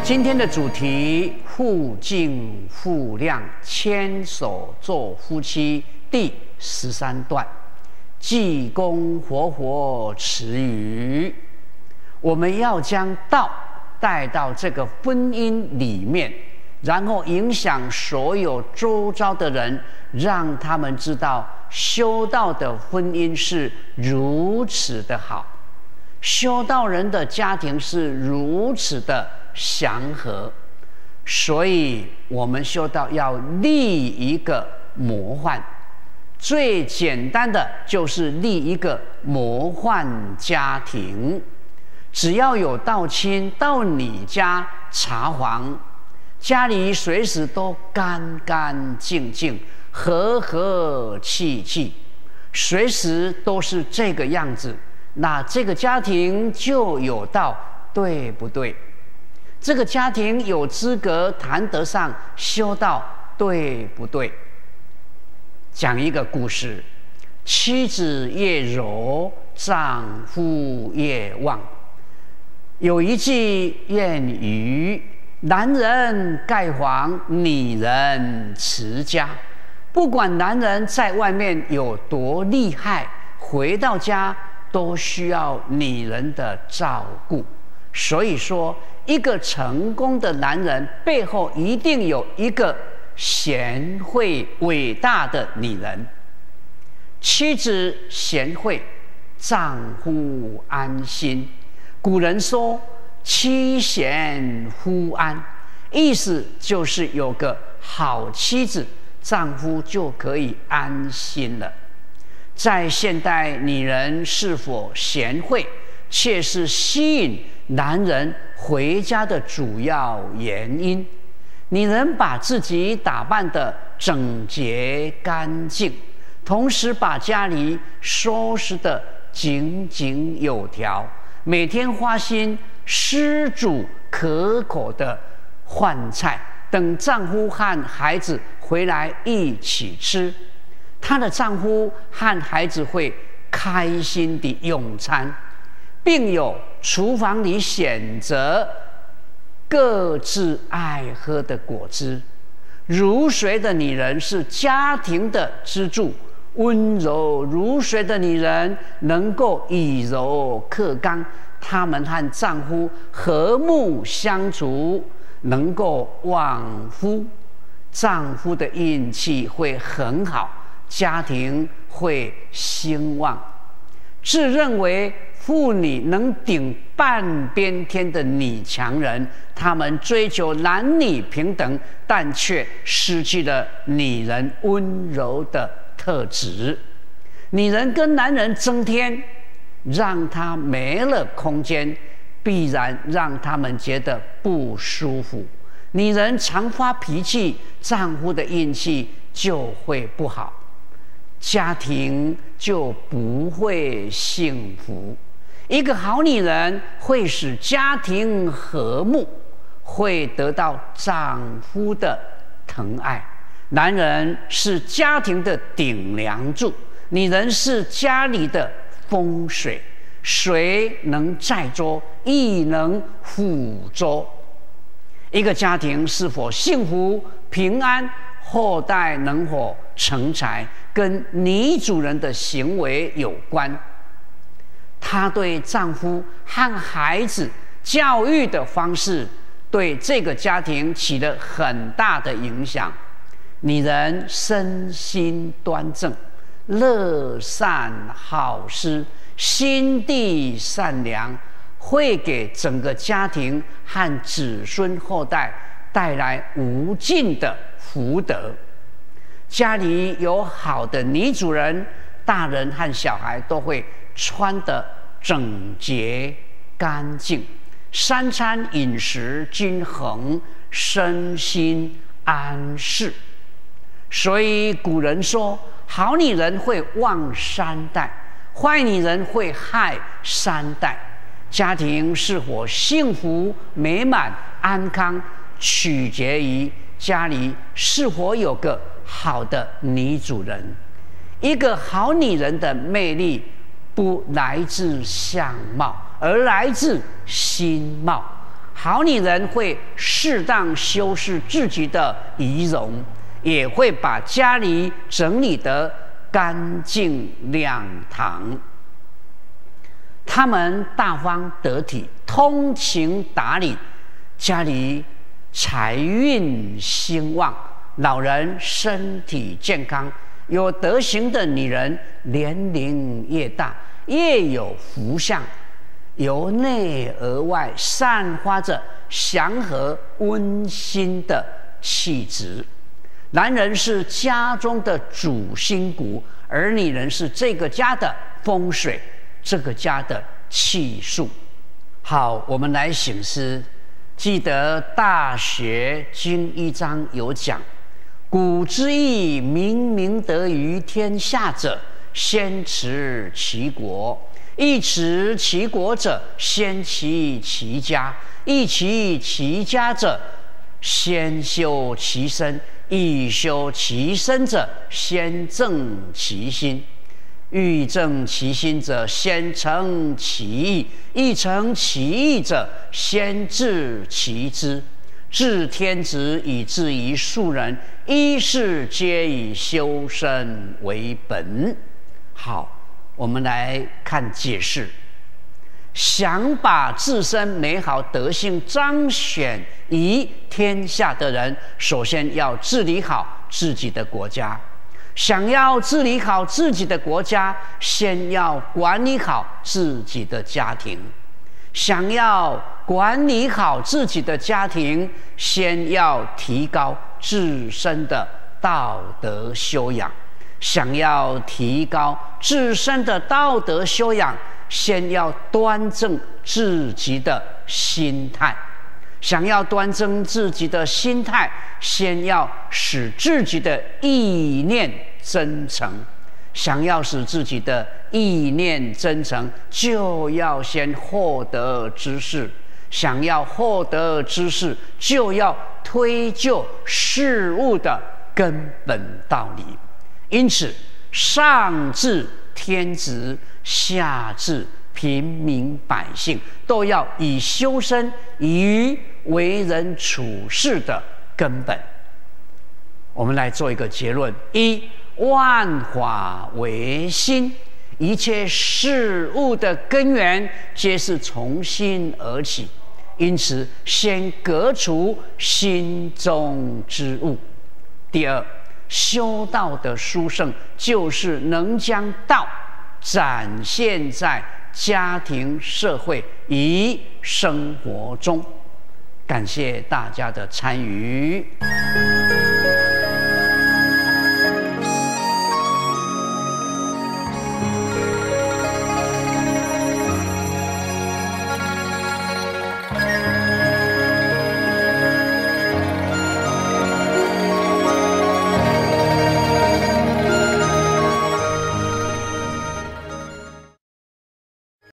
今天的主题：互敬互谅，牵手做夫妻，第13段，济公活活慈语。我们要将道带到这个婚姻里面，然后影响所有周遭的人，让他们知道修道的婚姻是如此的好，修道人的家庭是如此的祥和。所以我们修道要立一个模范，最简单的就是立一个模范家庭。只要有道亲到你家查访，家里随时都干干净净，和和气气，随时都是这个样子，那这个家庭就有道，对不对？这个家庭有资格谈得上修道，对不对？讲一个故事：妻子越柔，丈夫越旺。有一句谚语：男人盖房，女人持家。不管男人在外面有多厉害，回到家都需要女人的照顾。所以说，一个成功的男人背后一定有一个贤惠伟大的女人。妻子贤惠，丈夫安心。古人说妻贤夫安，意思就是有个好妻子，丈夫就可以安心了。在现代，女人是否贤惠，却是吸引男人回家的主要原因。女人把自己打扮得整洁干净，同时把家里收拾得井井有条，每天花心施煮可口的饭菜，等丈夫和孩子回来一起吃。她的丈夫和孩子会开心地用餐，并有厨房里选择各自爱喝的果汁。如水的女人是家庭的支柱，温柔如水的女人能够以柔克刚，她们和丈夫和睦相处，能够旺夫，丈夫的运气会很好，家庭会兴旺。自认为妇女能顶半边天的女强人，她们追求男女平等，但却失去了女人温柔的特质。女人跟男人争天，让他没了空间，必然让他们觉得不舒服。女人常发脾气，丈夫的运气就会不好，家庭就不会幸福。一个好女人会使家庭和睦，会得到丈夫的疼爱。男人是家庭的顶梁柱，女人是家里的风水，水能载舟，亦能覆舟。一个家庭是否幸福平安，后代能否成才，跟女主人的行为有关。她对丈夫和孩子教育的方式，对这个家庭起了很大的影响。女人身心端正，乐善好施，心地善良，会给整个家庭和子孙后代带来无尽的福德。家里有好的女主人，大人和小孩都会穿得整洁干净，三餐饮食均衡，身心安适。所以古人说，好女人会旺三代，坏女人会害三代。家庭是否幸福美满安康，取决于家里是否有个好的女主人。一个好女人的魅力不来自相貌，而来自心貌。 好女人会适当修饰自己的仪容，也会把家里整理得干净亮堂。她们大方得体，通情达理，家里财运兴旺，老人身体健康。有德行的女人，年龄越大，越有福相，由内而外散发着祥和温馨的气质。男人是家中的主心骨，而女人是这个家的风水，这个家的气数。好，我们来省思。记得《大学经》1章有讲：古之义，明明德于天下者，先持其国；欲持其国者，先齐其家；欲齐其家者，先修其身；欲修其身者，先正其心；欲正其心者，先诚其意；欲诚其意者，先治其知。治天子以至于庶人，一事皆以修身为本。好，我们来看解释。想把自身美好德性彰显于天下的人，首先要治理好自己的国家。想要治理好自己的国家，先要管理好自己的家庭。想要管理好自己的家庭，先要提高自身的道德修养。想要提高自身的道德修养，先要端正自己的心态。想要端正自己的心态，先要使自己的意念真诚。想要使自己的意念真诚，就要先获得知识。想要获得知识，就要推究事物的根本道理。因此，上至天子，下至平民百姓，都要以修身于为人处事的根本。我们来做一个结论：一，万法唯心，一切事物的根源皆是从心而起，因此先革除心中之物。第二，修道的殊胜就是能将道展现在家庭、社会与生活中。感谢大家的参与。